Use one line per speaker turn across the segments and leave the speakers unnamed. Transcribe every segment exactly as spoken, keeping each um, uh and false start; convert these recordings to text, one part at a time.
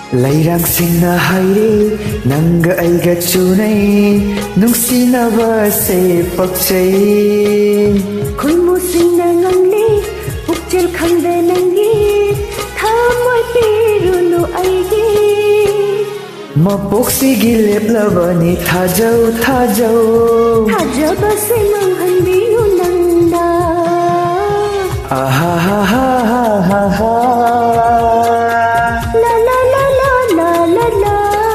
LEIRANGSINGNA HAIRI Nanga aiga chunai Nungsinaba se pakchai
Khoimusingna nganli Pukchil khangde nangi Thamoy pirunu aigi
Mapoksigi leplabani thajau thajau
Thajaba se manghanbinu nangda
Aha ha ha ha ha ha
La la la la la la la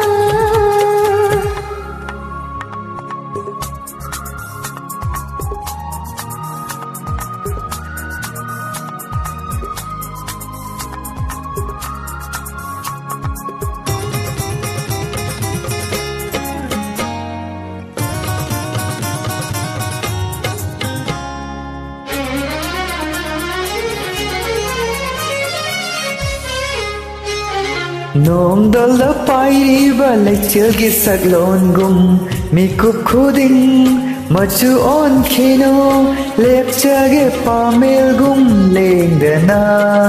Nom dala pairiba lechilgi saglon gum Mikup khuding machu on khino Lepchage pamil gum lengdana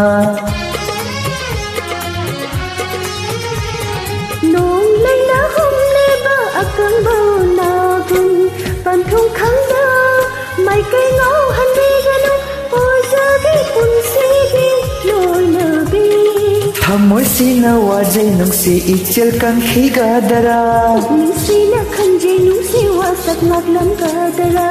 Nom layna hum leba akang bau na gum Panthung khangda mai kai ngau hanbi ganu Ojage punsigi loi nabi
Thamoy sina wajay nungsi ichil kang khigadara
Nungsi na khanjay nungsi wasak ngaglam kadara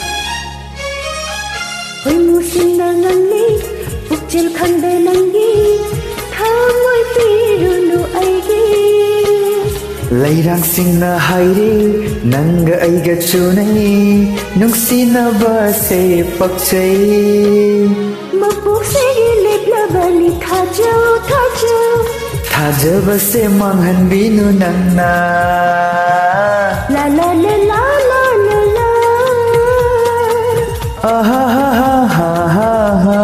Hoy musin na nganli Pukchil khangde nangi Thamoy pirunu aigi
LEIRANGSINGNA HAIRI Nanga aiga chunai Nungsinaba se pakchai
Mapuksigi leplabani thajau thajau
Thajaba se manghanbinu nangna
La la la la la la la
Aha ha ha ha ha ha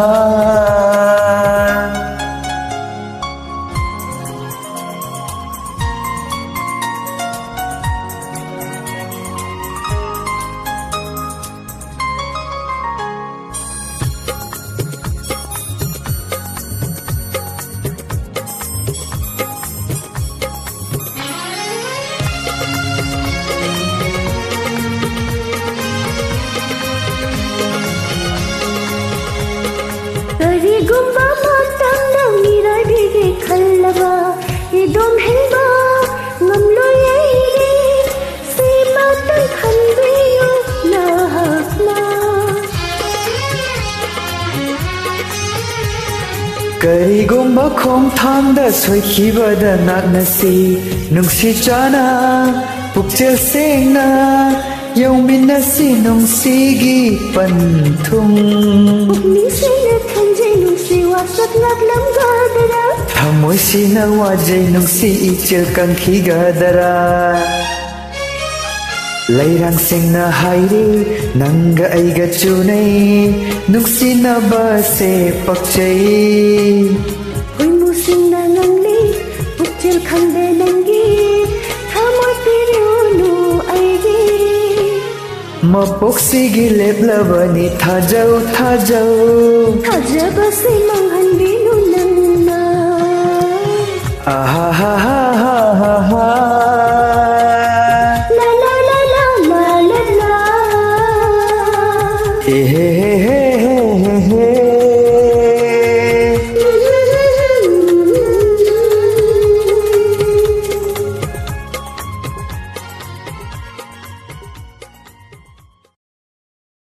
Karigumba matang na miray bigi khalaba Idom hengba ngamlo yairi Si matang khanbiyo nahakna
Karigumba khom thangda soikhibada naknasi Nungsi chana pukchil sengna Yauminasi nungsigi panthung
Pukni sina khanjay nungsi wasak ngaglam gadara
Thamoy sina wajay nungsi ichil kang khigadara LEIRANGSINGNA HAIRI Nanga aiga chunai Nungsinaba se pakchai
Hoy musingna nganli Pukchil khangde nangi Thamoy pirunu aigi
Mapoksigi leplabani thajau thajau
Thajaba se manghanbinu nangna
Aha ha ha ha ha ha
La la la la la la la
He he he he